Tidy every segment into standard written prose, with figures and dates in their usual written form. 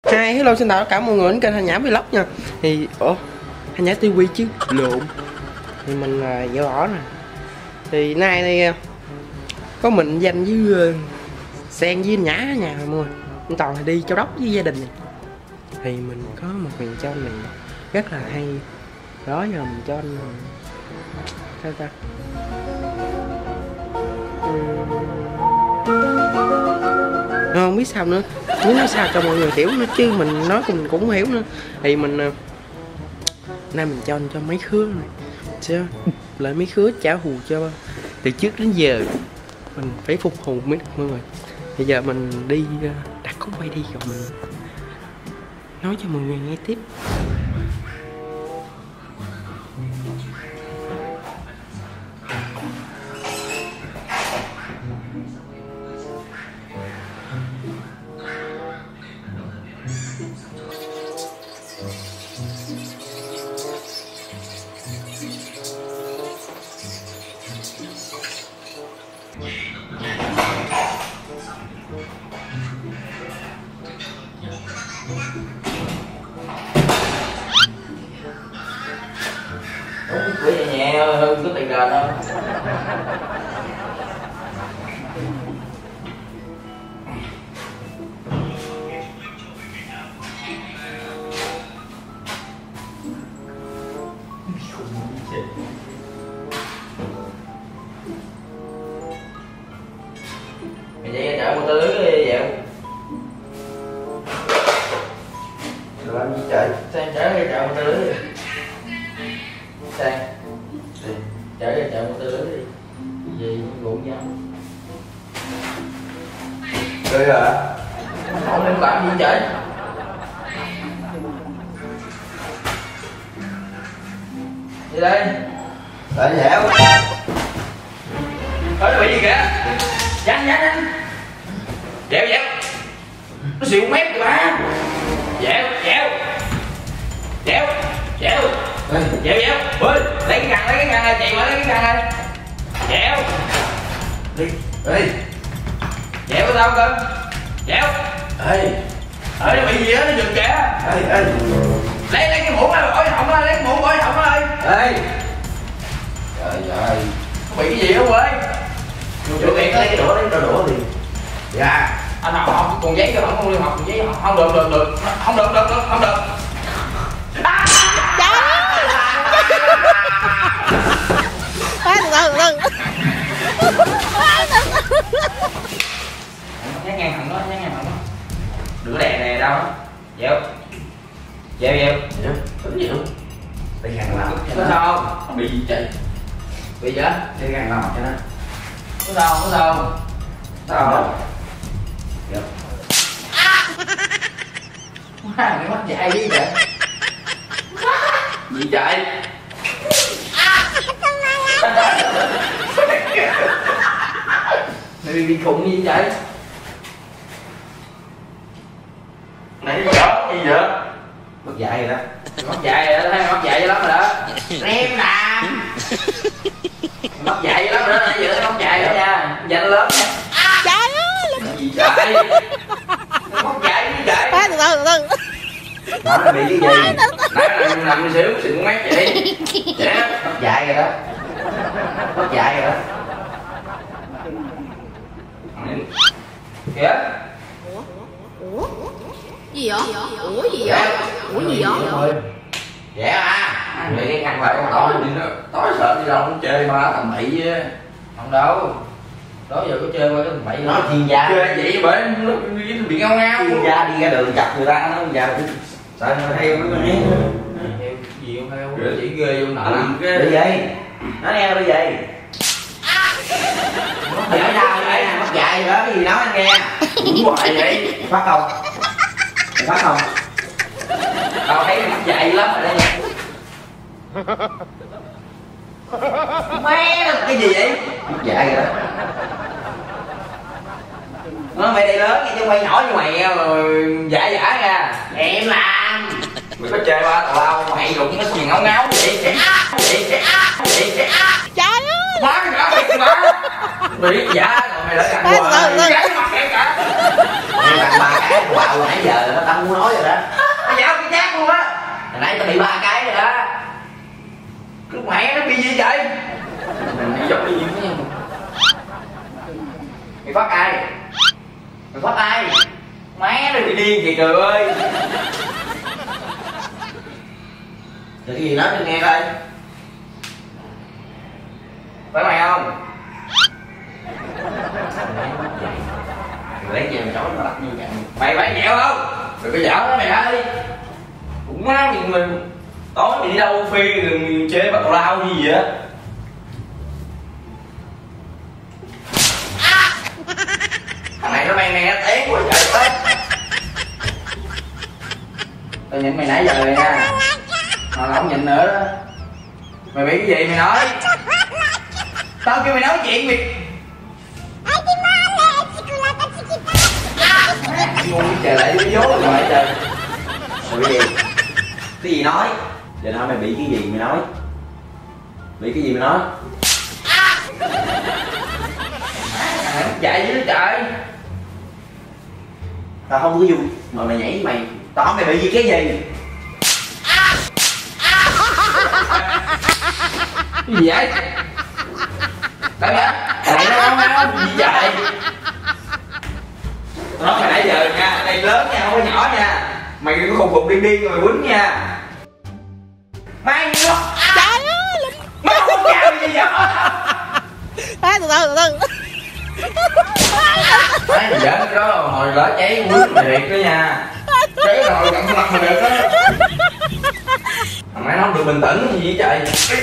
Hi, hello xin chào tất cả mọi người đến kênh Hà Nhã Vlog nha. Thì Hà Nhã TV chứ lộn. Thì mình Dạo Bỏ nè. Thì nay đây có mình Danh với Sen với Nhã ở nhà mọi người. Anh Toàn thì đi Châu Đốc với gia đình này. Thì mình có một miền cho anh này rất là hay. Đó giờ mình cho anh sao ta? Không biết sao nữa, muốn nói sao cho mọi người hiểu nữa chứ mình nói mình cũng không hiểu nữa. Thì mình nay mình cho anh cho mấy khứa này chứ lại mấy khứa trả thù cho từ trước đến giờ mình phải phục thù mới được mọi người. Bây giờ mình đi đặt cốc quay đi rồi mình nói cho mọi người nghe tiếp. Cứ nhẹ nhẹ hơn có tiền đền không? Mày chạy ra chợ mua tơ lưới đi vậy không? Rồi làm gì trời? Sang chở ra chợ mua tơ lưới đi. Sang đi, chở ra chợ mua tơ lưới đi. Gì ngủ nhau. Rồi hả? Không nên làm gì trời? Đi đây. Tại dẻo. Nó bị gì kìa? Nhanh nhanh. Dẻo dẻo. Nó xịu mép kìa ba. Dẻo dẻo. Dẻo dẻo. Dẻo dẻo. Ơi, lấy cái găng này, chạy qua lấy cái găng này. Dẻo. Đi, đi. Dẻo có sao cơ? Dẻo. Ê. Ê, nó bị gì á, nó giật kìa. Ê. Lấy cái mũ này, ôi họng ra, lấy cái mũ ôi họng ra ơi. Ê. Trời ơi. Nó bị cái gì không ơi? Chỗ tiền lấy cái đũa đi. Dạ. Anh học còn giấy cho không học còn giấy không được không được. Nhát ngang thằng đó. Đừng có đè đâu đó. Dẹo. Tính gì không? Bị găng làm. Có sao không? Nó bị gì trời? Bị gì á? Bị găng làm cho nó. Có sao không? Sao không? Dạ. Má cái mắt dại đi vậy. Gì trời? Mày bị khùng gì vậy? Này cái giỡn gì vậy? Mắt dại rồi đó. Mắt dại rồi đó, thấy mắt dại lắm rồi đó. Em làm. Mắt dại lắm rồi đó, nãy giờ mắt dại rồi nha. Dạy nó lớn nha. Trời ơi. Gì trời? Mắt dại gì vậy? Nó bị cái gì? Nãy nằm xíu xịn mát vậy. Dạ, mắt dại rồi đó. Mắt dại rồi đó. Kìa. Ủa? Gì vậy? Ủa gì vậy? Ủa gì vậy? Dạ à. Vậy cái ngăn lại con tối sợ đi đâu cũng chơi ma thầm bậy chứ. Không đâu. Đó giờ có chơi qua cái thầm bậy. Nó chuyên gia. Chơi vậy bởi nó bị ngao. Chuyên gia đi ra đường chặt người ta nó giờ sợ nó theo nó nghe. Theo gì không theo? Chỉ ghê vô nợ. Đi vậy. Nói nghe đi vậy. Mất dạy đâu vậy? Mất dạy đó cái gì nói anh nghe. Đúng hoài vậy. Phát không? Phát không? Tao thấy mất dạy lắm rồi đây. Mẹ cái gì vậy? Mất dạy rồi đó. Nó mày đây lớn chứ quay nhỏ như mày rồi giả ra. Em làm. Mày có chơi ba tào lao mày đụng nó gì ngáo vậy? Trời ơi. Má cái nhỏ mày má. Mày biết giả rồi mày đã gặn hoài. Gãy mặt em cả. Tặng 3 cái của bạo nãy giờ là tao muốn nói rồi đó. Nó dạo cái chát luôn á. Hồi nãy tao bị 3 cái rồi đó. Cứ mẹ nó bị gì vậy? Mày giống đi gì nha. Mày phát ai? Mày phát ai? Má nó bị điên kìa trời ơi. Cái gì nói cho nghe coi. Phải mày không? Mày lấy gì mày nói nó đặt như vậy. Mày phải nhẹo không? Mày có giỡn đó mày ơi. Cũng má nhưng mà tối mày đi đâu phi rồi mày chơi bắt lao như gì á. Thằng này nó mang nghe tiếng quá trời ơi. Tao nhìn mày nãy giờ rồi nha. Mà là không nhìn nữa đó. Mày bị cái gì mày nói? Tao kêu mày nói chuyện mày. Ngu trời lại cái dốt rồi mày trời. Mày bị gì? Cái gì nói? Giờ nói mày bị cái gì mày nói? Bị cái gì mày nói? Chạy với nó trời. Tao không có vui mà mày nhảy với mày. Tao hỏi mày bị gì cái gì? Cái gì vậy? Tại mày nó gì vậy? Tao nói mày nãy giờ nha, đây lớn nha, không có nhỏ nha. Mày đừng có khùng khùng điên điên rồi mày quýnh nha. Mày nó trời ơi, mày không chào gì vậy? Từ từ. Mày giỡn cái đó hồi lỡ cháy quýnh mày thiệt đó nha. Cháy rồi cầm mặt mày được á. Mày nói không được bình tĩnh gì vậy trời.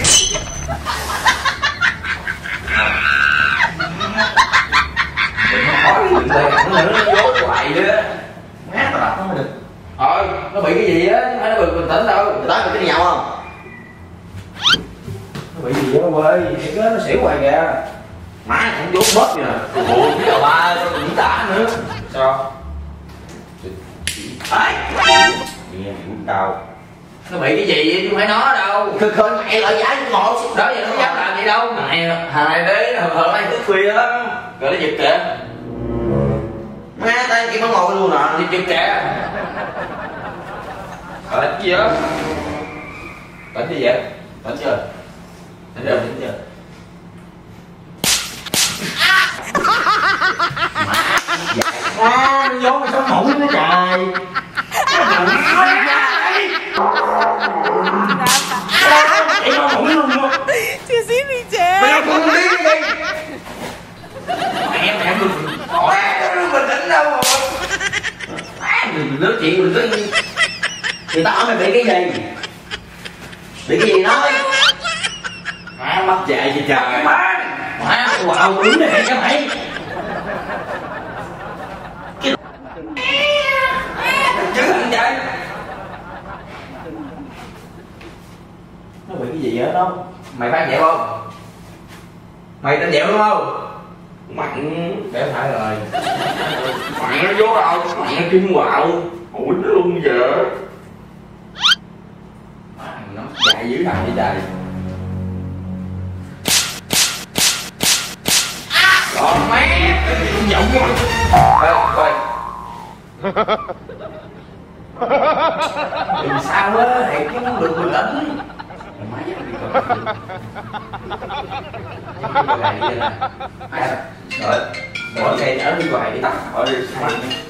Đừng nói nó dốt hoài nữa. Má tao đập nó mới được. Thôi, nó bị cái gì á, nó bị bình tĩnh đâu. Người ta bị cái nhau không? Nó bị gì á quê, thiệt á, nó xỉu hoài kìa. Má cũng dốt bớt kìa. Ủa, cái đầu ba, tao còn diễn tả nữa. Sao? Ê! Nghe cũng đau. Nó bị cái gì vậy, chứ phải nó đâu. Khơi mẹ lợi giải của ngộ. Đó giờ nó không dám làm gì đâu. Thằng này đấy, hồi nay thức khuya lắm. Rồi nó giật kìa. Má tay kia nó ngồi luôn nè, đi giật kìa. Tỉnh gì á? Tỉnh gì vậy? Tỉnh chưa? Tỉnh chưa? Tỉnh chưa? Má, nó vô mày sống mũi nó trời. Em không mũi luôn luôn. Chưa xí đi chè. Mày không đi đi. Mẹ đừng bình tĩnh đâu rồi. Đừng nói chuyện đừng có. Người ta hỏi mày bị cái gì? Bị cái gì nói? Má mất dạy gì trời. Má wow đúng này cho mày. Cái chứ thằng trời. Nó bị cái gì hết đó? Mày phải dẹo không? Mày tên dẹo đúng không? Mặn để phải rồi. Mặn nó vô đâu? Mặn nó kim quạo. Ủi nó luôn giờ. Mặn nó chạy dữ thằng vậy trời. Còn mẹ cũng giọng quá. Ê đừng sao á, thiệt chứ không được bình tĩnh. Má dám đi coi. Rồi, bỏ xe ở đi hoài đi tắt hỏi đi sao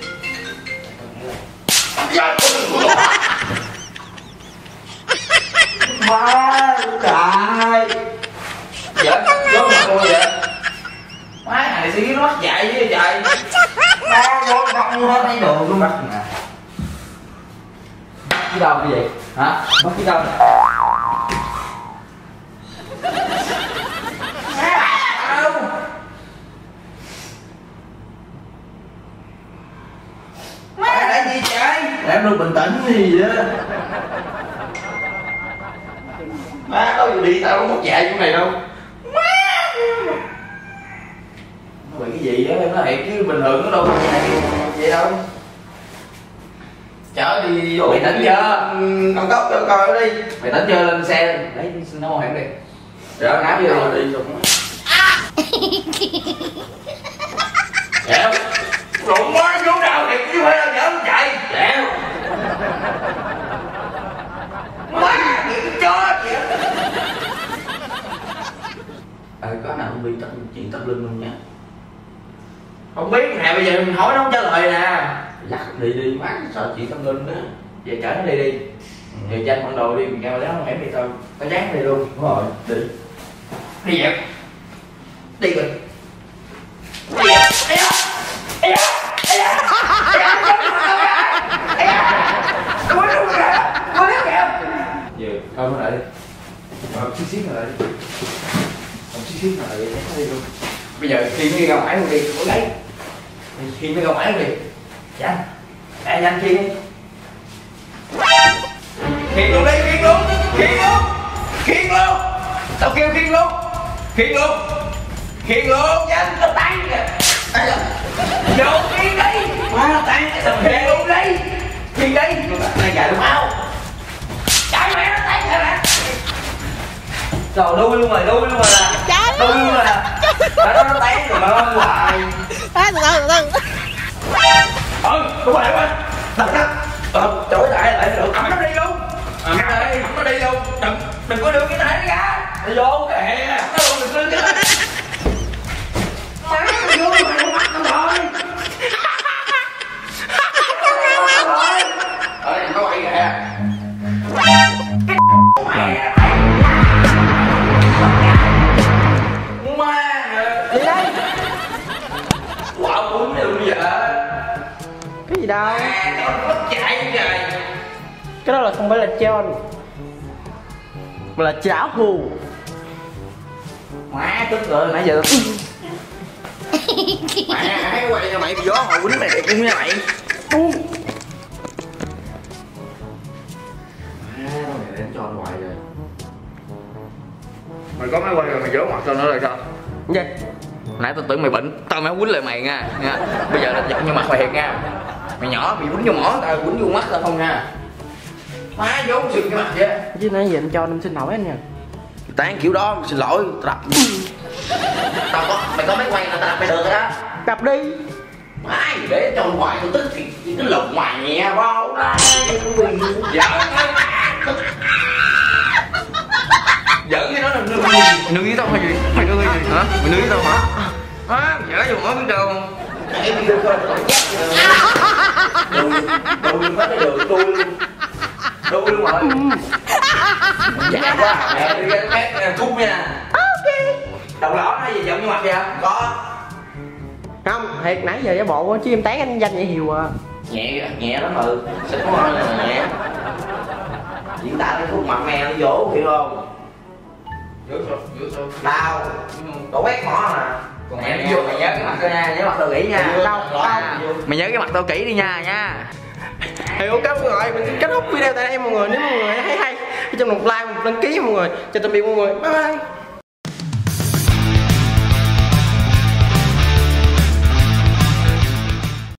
má trời giỡn giỡn mà tôi vậy má này xí nó dạy với trời má vô bông hết thấy đồ luôn bắt nè bắt cái đâu cái gì hả bắt cái đâu em luôn bình tĩnh gì đó má đâu đi tao không có chạy chỗ này đâu má nó bị cái gì á em nói thiệt chứ bình thường nó đâu có chạy vậy đâu chở đi vô mày tỉnh chưa con cốc cho coi đi mày tỉnh chưa lên xe lấy nó màu hẹn đi rồi ngáp vô rồi đi xong dẹo rụng quá vô chuyện tâm linh luôn nha. Không biết nè, bây giờ mình hỏi nó không trả lời nè. Dắt đi đi, má sợ chuyện tâm linh đó. Về chở nó đi đi. Giờ tranh con đồ đi, mình cao đó em đi tao. Tao dán đi luôn. Đúng rồi, đi. Đi vậy. Đi rồi. Đi vậy. Ê da. Ê da. Ê da. Ê da. Ê da. Tôi mới đúng kìa. Tôi biết kìa. Giờ, thôi nó lại đi. Rồi, xíu lại đi. Xíu lại đi, đi luôn. Bây giờ khi nó đi ra ngoài luôn đi, cố lấy. Khi nó ra ngoài luôn đi. Dạ. Ê, nhanh khi đi. Khiên luôn đi, khiên luôn. Khiên luôn. Khiên luôn. Tao kêu khiên luôn. Khiên luôn. Khiên luôn, nhanh, tao tay kìa. Vô khiên đi. Má nó tay, tao khiên luôn đi. Khiên đi. Này chạy được mau. Chạy mẹ nó tay kìa nè. Rồi đuôi luôn rồi nè. Đuôi luôn rồi nè. Nó té rồi mà nó hoài. từ từ. Đúng rồi quá. Đập nó. Chối lại được. Ẩm nó đi luôn. Ẩm nó đi luôn. Đừng có đưa cái tay nó ra. Nó vô kìa. Nó luôn đừng đưa cái tay. Má nó vô mày không bắt nó rồi. Nó quay kìa. Đi đây. Wow, muốn được vậy. Cái gì đâu. Nó chạy rồi. Cái đó là không phải là John, mà là cháo hù. Má tức rồi nãy giờ. Má hãy quay cho mày gió hồi quýnh mày cũng như mày. Má mày đến cho anh hoài rồi. Mày có máy quay rồi mày giấu mặt tao nữa rồi sao? Gì? Nãy tao tưởng mày bệnh, tao mới quýnh lại mày nha. Bây giờ là giật như mặt mày thiệt nha. Mày nhỏ bị quýnh vô mỏ, tao quýnh vô mắt tao không nha. Má vốn sừng cái mặt vậy. Chứ nãy giờ anh cho em xin lỗi anh nha. Tán kiểu đó, xin lỗi, tao đập. Mày có máy quay là tao đập mày được rồi đó. Đập đi. Ai để cho hoài tao tức thì cái lồng ngoài nhẹ vào đây. Giỡn cái đó là nương với tao hay gì? Mày nương cái gì hả? Mày nương với tao hả? Á, giỡn vô mỗi biết đâu không? Em đi coi tao dắt đùi hết cái đường tôi luôn. Đuôi luôn rồi. Dạ quá. Mẹ đi ra cái cung nha. Ok. Đầu lõ nó gì giận như mặt vậy? Có. Không, thiệt nãy giờ giả bộ chứ em tán anh danh vậy Hiều à. Nhẹ lắm ừ. Xịt có ngon là nhẹ. Diễn tả cái khuôn mặt mẹ nó vỗ hiểu không? Vỗ sao? Đau. Tao quét mỏ nè. Còn mày nhớ cái mặt tao nha, nhớ mặt tao kỹ nha. Đâu? Mày nhớ cái mặt tao kỹ đi nha. Hiểu cảm ơn mọi người, mình kết thúc video tại đây mọi người. Nếu mọi người thấy hay, cho một like, một đăng ký mọi người. Chào tạm biệt mọi người, bye bye.